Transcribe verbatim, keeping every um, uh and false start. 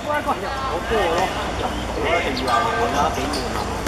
好過咯，我覺得係以為我而家幾悶啊。